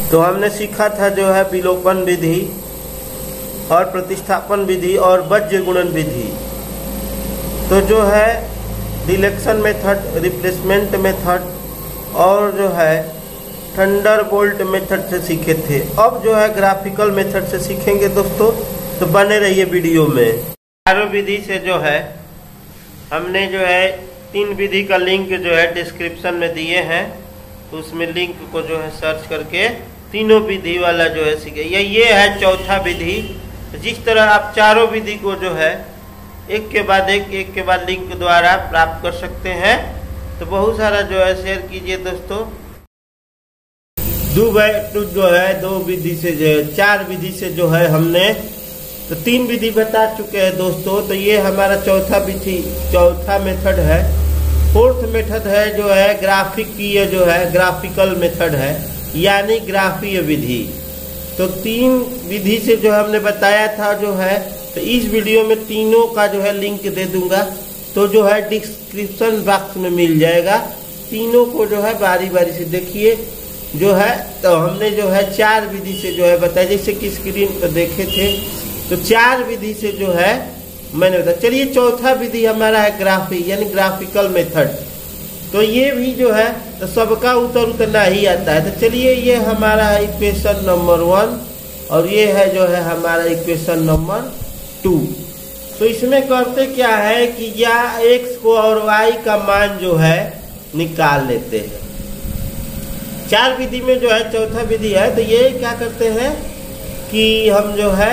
तो हमने सीखा था जो है विलोपन विधि और प्रतिस्थापन विधि और बीज गुणन विधि। तो जो है डिलेक्शन मेथड, रिप्लेसमेंट मेथड और जो है थंडरबोल्ट मेथड से सीखे थे। अब जो है ग्राफिकल मेथड से सीखेंगे दोस्तों, तो बने रहिए वीडियो में। चारों विधि से जो है हमने जो है 3 विधि का लिंक जो है डिस्क्रिप्शन में दिए हैं, तो उसमें लिंक को जो है सर्च करके तीनों विधि वाला जो है सीखे। ये है चौथा विधि। जिस तरह आप चारों विधि को जो है एक के बाद लिंक द्वारा प्राप्त कर सकते हैं, तो बहुत सारा जो है शेयर कीजिए दोस्तों। जो है 2 विधि से जो है 4 विधि से जो है हमने तो 3 विधि बता चुके हैं दोस्तों। तो ये हमारा चौथा मेथड है। 4th मेथड है जो है ग्राफिकीय, जो है ग्राफिकल मेथड है, यानी ग्राफीय विधि। तो 3 विधि से जो हमने बताया था जो है, तो इस वीडियो में तीनों का जो है लिंक दे दूंगा, तो जो है डिस्क्रिप्शन बॉक्स में मिल जाएगा। तीनों को जो है बारी बारी से देखिए जो है। तो हमने जो है 4 विधि से जो है बताया, जैसे कि स्क्रीन पर देखे थे। तो 4 विधि से जो है मैंने बताया। चलिए चौथा विधि हमारा है ग्राफी, यानी ग्राफिकल मेथड। तो ये भी जो है तो सबका उत्तर उतना ही आता है। तो चलिए ये हमारा है इक्वेशन नंबर 1 और ये है जो है हमारा इक्वेशन नंबर 2। तो इसमें करते क्या है कि या x को और y का मान जो है निकाल लेते हैं। 4 विधि में जो है चौथा विधि है, तो ये क्या करते हैं कि हम जो है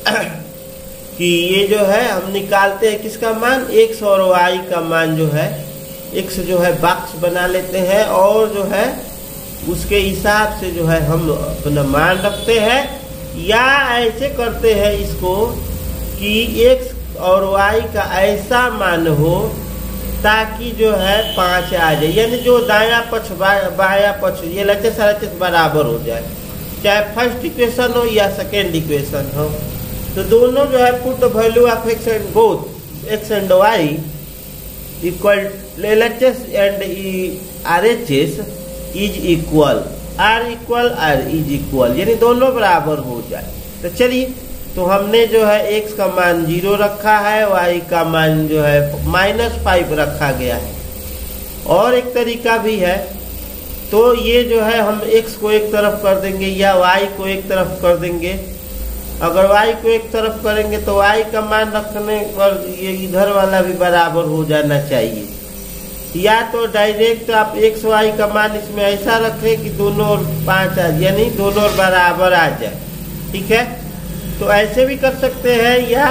कि ये जो है हम निकालते हैं किसका मान, x और y का मान जो है, x जो है बॉक्स बना लेते हैं और जो है उसके हिसाब से जो है हम अपना मान रखते हैं। या ऐसे करते हैं इसको कि x और y का ऐसा मान हो ताकि जो है 5 आ जाए, यानी जो दाया पक्ष बाया पक्ष ये LHS बराबर हो जाए, चाहे फर्स्ट इक्वेशन हो या सेकेंड इक्वेशन हो। तो दोनों जो है put the value of x and both x and y equal LHS and RHS is equal, R is equal, यानी दोनों बराबर हो जाए। तो चलिए, तो हमने जो है x का मान 0 रखा है, y का मान जो है -5 रखा गया है। और एक तरीका भी है, तो ये जो है हम x को एक तरफ कर देंगे या y को एक तरफ कर देंगे। अगर y को एक तरफ करेंगे तो y का मान रखने पर ये इधर वाला भी बराबर हो जाना चाहिए। या तो डायरेक्ट आप x y का मान इसमें ऐसा रखें कि दोनों ओर 5 आ, यानी दोनों ओर बराबर आ जाए। ठीक है, तो ऐसे भी कर सकते हैं, या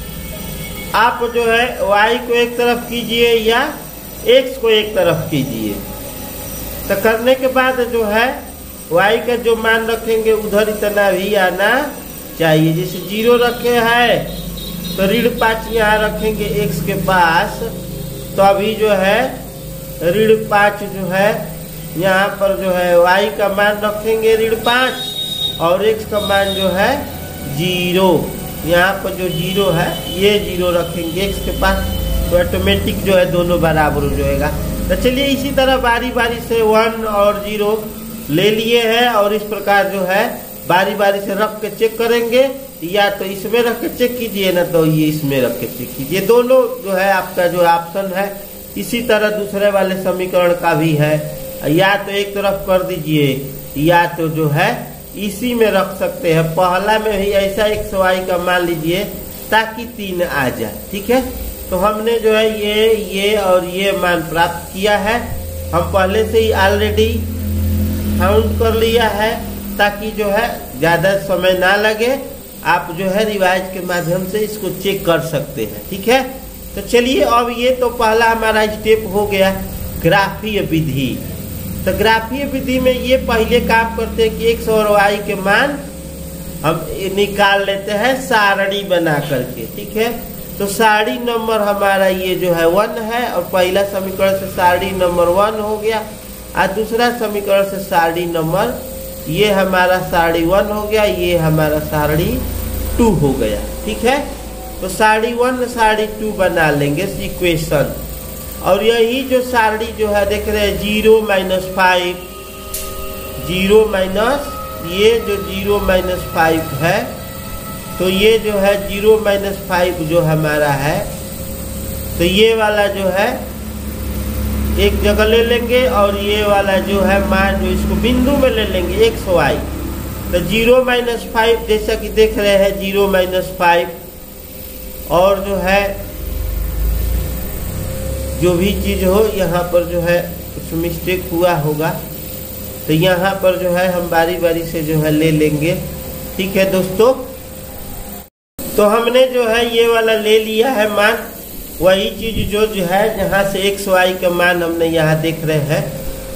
आप जो है y को एक तरफ कीजिए या x को एक तरफ कीजिए। तो करने के बाद जो है y का जो मान रखेंगे उधर इतना भी आना चाहिए। जैसे 0 रखे हैं तो ऋण 5 यहाँ रखेंगे x के पास, तो अभी जो है ऋण 5 जो है यहाँ पर जो है y का मान रखेंगे ऋण 5 और x का मान जो है 0। यहाँ पर जो 0 है ये 0 रखेंगे x के पास, तो ऑटोमेटिक जो है दोनों बराबर हो जाएगा। तो चलिए इसी तरह बारी बारी से 1 और 0 ले लिए हैं और इस प्रकार जो है बारी बारी से रख के चेक करेंगे, या तो इसमें रख के चेक कीजिए ना तो ये इसमें रख के चेक कीजिए। दोनों जो है आपका जो ऑप्शन है। इसी तरह दूसरे वाले समीकरण का भी है, या तो एक तरफ कर दीजिए या तो जो है इसी में रख सकते हैं। पहला में भी ऐसा x y का मान लीजिए ताकि 3 आ जाए। ठीक है, तो हमने जो है ये और ये मान प्राप्त किया है। हम पहले से ही ऑलरेडी काउंट कर लिया है ताकि जो है ज्यादा समय ना लगे, आप जो है रिवाइज के माध्यम से इसको चेक कर सकते हैं। ठीक है, तो चलिए अब ये तो पहला हमारा स्टेप हो गया ग्राफीय विधि। तो ग्राफीय विधि में ये पहले काम करते हैं कि x और y के मान हम निकाल लेते हैं सारणी बना करके। ठीक है, तो सारणी नंबर हमारा ये जो है 1 है और पहला समीकरण से सारणी नंबर 1 हो गया और दूसरा समीकरण से सारणी नंबर ये हमारा सारणी 1 हो गया, ये हमारा सारणी 2 हो गया। ठीक है, तो सारणी 1 सारणी 2 बना लेंगे इक्वेशन। और यही जो सारणी जो है देख रहे हैं 0 - 5 0 - ये जो 0 - 5 है, तो ये जो है 0 - 5 जो हमारा है, तो ये वाला जो है एक जगह ले लेंगे और ये वाला जो है मान जो इसको बिंदु में ले लेंगे xy। तो 0 - 5 जैसा कि देख रहे हैं 0 - 5, और जो है जो भी चीज हो यहाँ पर जो है कुछ मिस्टेक हुआ होगा, तो यहाँ पर जो है हम बारी बारी से जो है ले लेंगे। ठीक है दोस्तों, तो हमने जो है ये वाला ले लिया है मान, वही चीज जो है जहाँ से xy का मान हमने यहाँ देख रहे हैं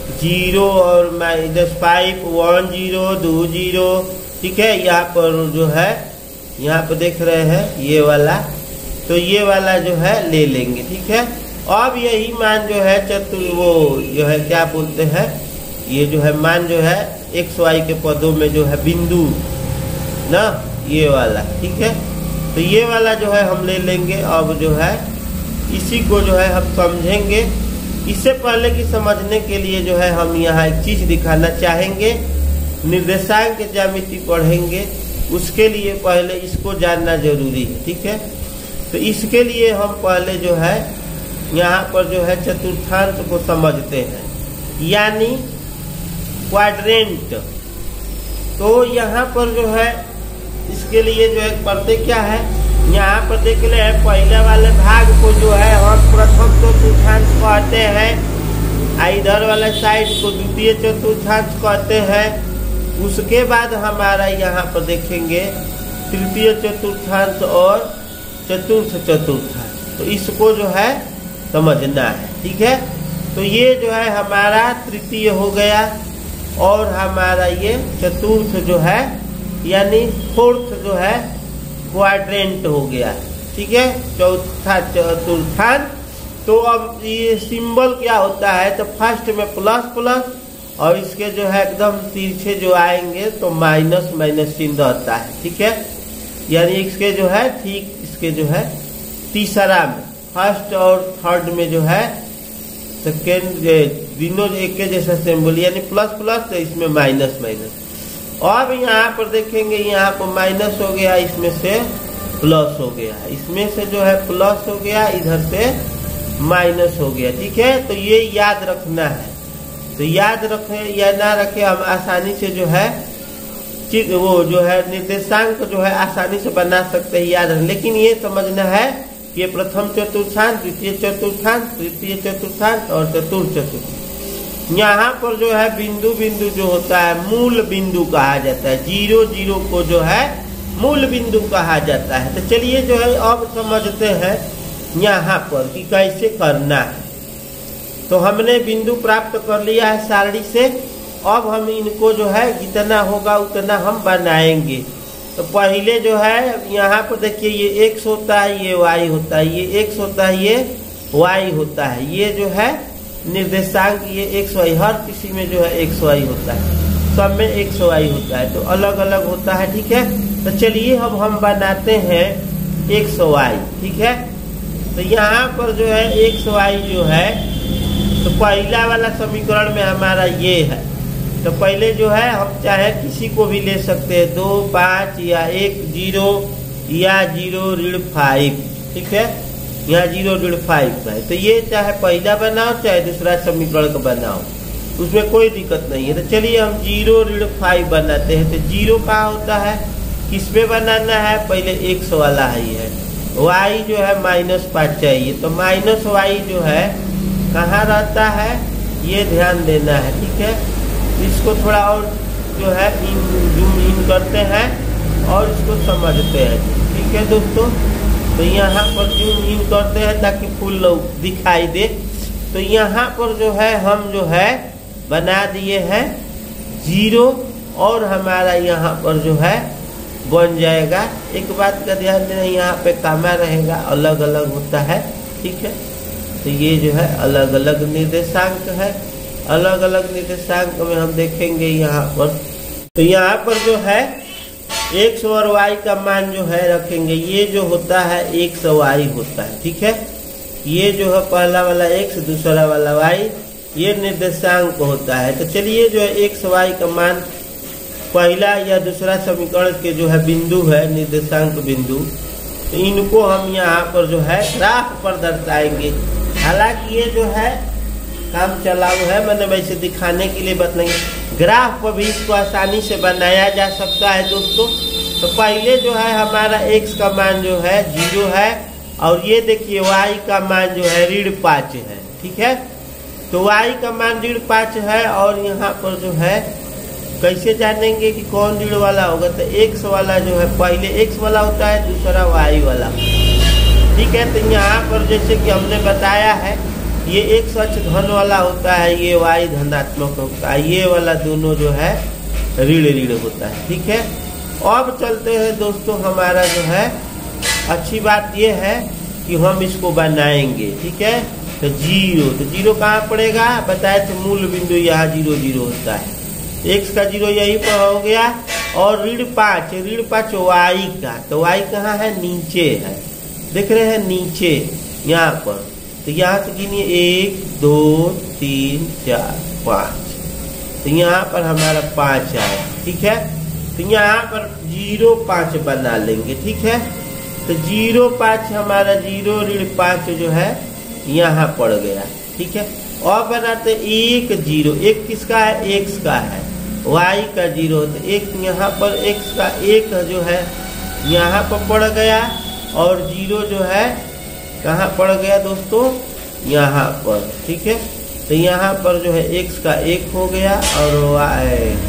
0 और -5 1 0 2 0। ठीक है, यहाँ पर जो है यहाँ पर देख रहे हैं ये वाला, तो ये वाला जो है ले लेंगे। ठीक है, अब यही मान जो है वो जो है क्या बोलते हैं, ये जो है मान जो है xy के पदों में जो है बिंदु ना, ये वाला। ठीक है, तो ये वाला जो है हम ले लेंगे। अब जो है इसी को जो है हम समझेंगे। इससे पहले कि समझने के लिए जो है हम यहाँ एक चीज दिखाना चाहेंगे, निर्देशांक के ज्यामिति पढ़ेंगे, उसके लिए पहले इसको जानना जरूरी है। ठीक है, तो इसके लिए हम पहले जो है यहाँ पर जो है चतुर्थांश को समझते हैं, यानी क्वाड्रेंट। तो यहाँ पर जो है इसके लिए जो है पढ़ते क्या है, यहाँ पर देख ले पहले वाले भाग को जो है हम प्रथम चतुर्थांश कहते हैं, इधर वाले साइड को द्वितीय चतुर्थांश कहते हैं। उसके बाद हमारा यहाँ पर देखेंगे तृतीय चतुर्थांश और चतुर्थ चतुर्थांश, तो इसको जो है समझना है। ठीक है, तो ये जो है हमारा तृतीय हो गया और हमारा ये चतुर्थ जो है यानी फोर्थ जो है क्वाड्रेंट हो गया। ठीक है, चौथा चतुर्थांश। तो अब ये सिंबल क्या होता है, तो फर्स्ट में प्लस प्लस और इसके जो है एकदम तिरछे जो आएंगे तो माइनस माइनस चिन्ह रहता है। ठीक है, यानी इसके जो है ठीक इसके जो है तीसरा में, फर्स्ट और थर्ड में जो है सेकेंड दोनों एक के जैसा सिंबल, यानी प्लस प्लस, तो इसमें माइनस माइनस। अब यहाँ पर देखेंगे यहाँ पर माइनस हो गया, इसमें से प्लस हो गया, इसमें से जो है प्लस हो गया, इधर से माइनस हो गया। ठीक है, तो ये याद रखना है। तो याद रखें या ना रखें, हम आसानी से जो है वो जो है निर्देशांक जो है आसानी से बना सकते हैं, याद रखें। लेकिन ये समझना है कि ये प्रथम चतुर्थांश, द्वितीय चतुर्थांश, तृतीय चतुर्थांश और चतुर्थ चतुर्थांश। यहाँ पर जो है बिंदु बिंदु जो होता है मूल बिंदु कहा जाता है, 0 0 को जो है मूल बिंदु कहा जाता है। तो चलिए जो है अब समझते हैं यहाँ पर कि कैसे करना है। तो हमने बिंदु प्राप्त कर लिया है सारणी से, अब हम इनको जो है जितना होगा उतना हम बनाएंगे। तो पहले जो है यहाँ पर देखिए ये x होता है, ये y होता है, ये x होता है, ये y होता है, ये जो है निर्देशांक ये xy, हर किसी में जो है xy होता है, सब में xy होता है, तो अलग अलग होता है। ठीक है, तो चलिए अब हम बनाते हैं xy। ठीक है, तो यहाँ पर जो है xy जो है, तो पहला वाला समीकरण में हमारा ये है। तो पहले जो है हम चाहे किसी को भी ले सकते हैं, 2 5 या 1 0 या 0 5। ठीक है, यहाँ 0 5 है, तो ये चाहे पहला बनाओ चाहे दूसरा समीकरण का बनाओ, उसमें कोई दिक्कत नहीं है। तो चलिए हम 0 5 बनाते हैं। तो 0 कहाँ होता है, किस पे बनाना है, पहले x वाला ही है, y जो है -5 चाहिए, तो -y जो है कहाँ रहता है, ये ध्यान देना है। ठीक है, इसको थोड़ा और जो है जूम इन करते हैं और इसको समझते हैं। ठीक है दोस्तों, तो यहाँ पर जूम इन करते हैं ताकि फुल दिखाई दे। तो यहाँ पर जो है हम जो है बना दिए हैं 0 और हमारा यहाँ पर जो है बन जाएगा। एक बात का ध्यान देना, यहाँ पे कामा रहेगा, अलग अलग होता है। ठीक है, तो ये जो है अलग अलग निर्देशांक है, अलग अलग निर्देशांक में हम देखेंगे यहाँ पर। तो यहाँ पर जो है x और y का मान जो है रखेंगे, ये जो होता है x y होता है। ठीक है, ये जो है पहला वाला x, दूसरा वाला y, ये निर्देशांक होता है। तो चलिए जो है x y का मान पहला या दूसरा समीकरण के जो है बिंदु है, निर्देशांक बिंदु, तो इनको हम यहाँ पर जो है ग्राफ पर दर्शाएंगे। हालांकि ये जो है काम चलाऊ है, मैंने वैसे दिखाने के लिए बताएंगे। ग्राफ पर भी इसको आसानी से बनाया जा सकता है दोस्तों। तो पहले जो है हमारा x का मान जो है 0 है, और ये देखिए y का मान जो है ऋण 5 है। ठीक है, तो y का मान ऋण 5 है, और यहाँ पर जो है कैसे जानेंगे कि कौन ऋण वाला होगा, तो x वाला जो है पहले x वाला होता है, दूसरा y वाला। ठीक है, तो यहाँ पर जैसे कि हमने बताया है ये x अक्ष धन वाला होता है, ये y धनात्मक होता है, ये वाला दोनों जो है ऋण होता है। ठीक है, अब चलते हैं दोस्तों, हमारा जो है अच्छी बात ये है कि हम इसको बनाएंगे। ठीक है, तो 0, तो 0 कहाँ पड़ेगा, बताए थे मूल बिंदु यहाँ 0 0 होता है, x का 0 यही पर हो गया, और ऋण 5 y का, तो y कहाँ है, नीचे है, देख रहे हैं नीचे यहाँ पर। तो यहाँ से गिनिए 1 2 3 4 5, तो यहाँ पर हमारा 5 आया। ठीक है, तो यहाँ पर 0 5 बना लेंगे। ठीक है, तो 0 5 हमारा 0 ऋण 5 जो है यहाँ पड़ गया। ठीक है, और बनाते 1 0, 1 किसका है, x का है, y का 0, तो 1 यहाँ पर x का 1 जो है यहाँ पर पड़ गया, और 0 जो है कहाँ पड़ गया दोस्तों, यहाँ पर। ठीक है, तो यहाँ पर जो है x का 1 हो गया, और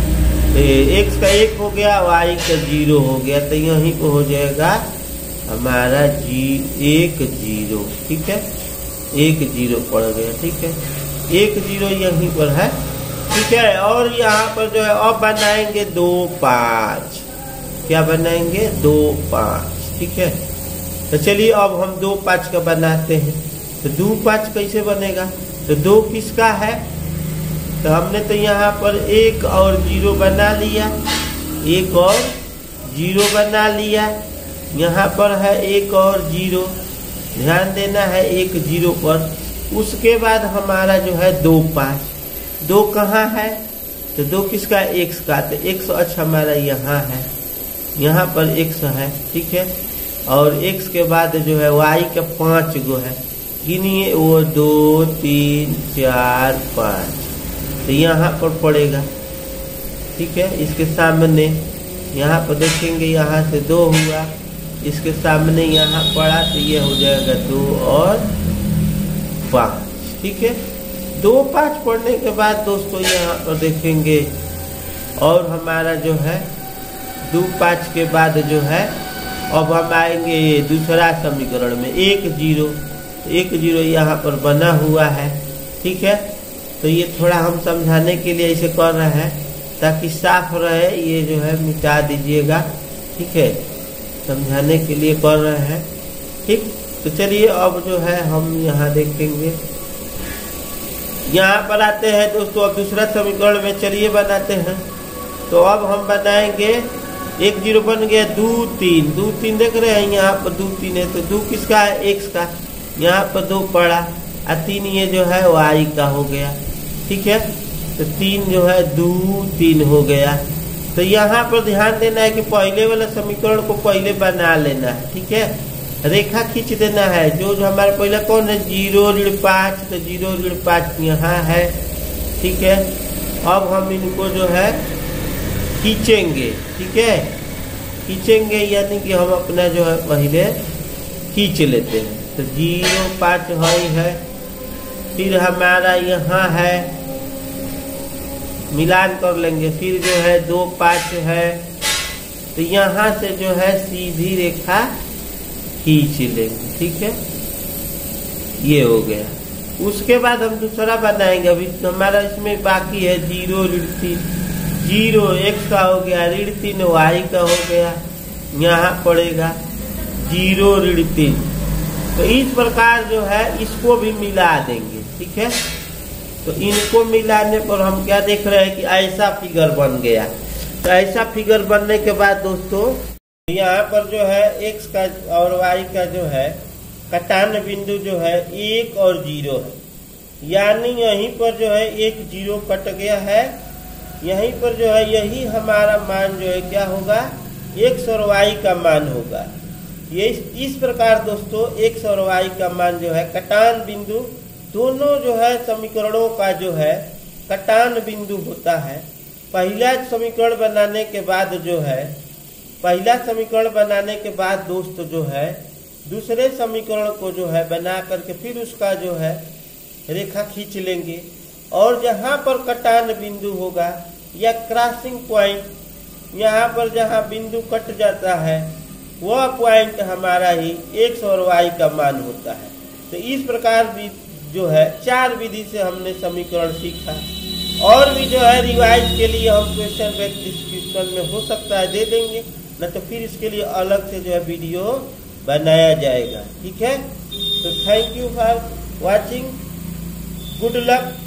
x का 1 हो गया, y का 0 हो गया, तो यहीं पर हो जाएगा हमारा 1 0। ठीक है, 1 0 पड़ गया। ठीक है, 1 0 यहीं पर है। ठीक है, और यहाँ पर जो है अब बनाएंगे 2 5, क्या बनाएंगे, 2 5। ठीक है, तो चलिए अब हम 2 5 का बनाते हैं। तो 2 5 कैसे बनेगा, तो 2 किसका है, तो हमने तो यहाँ पर 1 और 0 बना लिया, 1 और 0 बना लिया, यहाँ पर है 1 और 0, ध्यान देना है 1 0 पर। उसके बाद हमारा जो है 2 5, 2 कहाँ है, तो 2 किसका, x का, तो x अक्ष हमारा यहाँ है, यहाँ पर x है। ठीक है, और x के बाद जो है y का 5 गो है, गिनिए वो 2 3 4 5, तो यहाँ पर पड़ेगा। ठीक है, इसके सामने यहाँ पर देखेंगे, यहाँ से 2 हुआ, इसके सामने यहाँ पड़ा, तो ये हो जाएगा 2 और 5। ठीक है, 2 5 पढ़ने के बाद दोस्तों यहाँ पर देखेंगे, और हमारा जो है 2 5 के बाद जो है अब हम आएंगे दूसरा समीकरण में 1 0, 1 0 यहाँ पर बना हुआ है। ठीक है, तो ये थोड़ा हम समझाने के लिए ऐसे कर रहे हैं ताकि साफ रहे, ये जो है मिटा दीजिएगा। ठीक है, समझाने के लिए कर रहे हैं। ठीक, तो चलिए अब जो है हम यहाँ देखेंगे, यहाँ पर आते हैं दोस्तों, अब दूसरा समीकरण में चलिए बनाते हैं। तो अब हम बनाएंगे 1 0 बन गया, 2 3, 2 3 देख रहे हैं यहाँ पर 2 3 है, तो 2 किसका है, x का, यहाँ पर 2 पड़ा, और 3 ये जो है y का हो गया। ठीक है, तो 3 जो है 2 3 हो गया। तो यहाँ पर ध्यान देना है कि पहले वाला समीकरण को पहले बना लेना है। ठीक है, रेखा खींच देना है, जो हमारा पहला कौन है, 0 ऋण 5, तो 0 ऋण 5 यहाँ है। ठीक है, अब हम इनको जो है खींचेंगे। ठीक है, खींचेंगे यानी कि हम अपना जो है पहले खींच लेते हैं। तो 0 5 है, फिर हमारा यहाँ है, मिलान कर लेंगे, फिर जो है 2 5 है, तो यहाँ से जो है सीधी रेखा खींच लेंगे। ठीक है, ये हो गया। उसके बाद हम दूसरा बनाएंगे, अभी हमारा इसमें बाकी है 0 ऋण 3, 0 x का हो गया, ऋण 3 y का हो गया, यहाँ पड़ेगा 0 ऋण 3। तो इस प्रकार जो है इसको भी मिला देंगे। ठीक है, तो इनको मिलाने पर हम क्या देख रहे हैं कि ऐसा फिगर बन गया। तो ऐसा फिगर बनने के बाद दोस्तों यहाँ पर जो है x का और y का जो है कटान बिंदु जो है 1 और 0 है, यानी यहीं पर जो है 1 0 कट गया है, यहीं पर जो है यही हमारा मान जो है क्या होगा, x और y का मान होगा। ये इस प्रकार दोस्तों x और y का मान जो है कटान बिंदु, दोनों जो है समीकरणों का जो है कटान बिंदु होता है। पहला समीकरण बनाने के बाद जो है, पहला समीकरण बनाने के बाद दोस्त जो है दूसरे समीकरण को जो है बना करके फिर उसका जो है रेखा खींच लेंगे, और जहाँ पर कटान बिंदु होगा या क्रॉसिंग पॉइंट, यहाँ पर जहाँ बिंदु कट जाता है वह पॉइंट हमारा ही x और y का मान होता है। तो इस प्रकार भी जो है 4 विधि से हमने समीकरण सीखा। और भी जो है रिवाइज के लिए हम क्वेश्चन बैंक डिस्क्रिप्शन में हो सकता है दे देंगे, न तो फिर इसके लिए अलग से जो है वीडियो बनाया जाएगा। ठीक है, तो thank you for watching, good luck.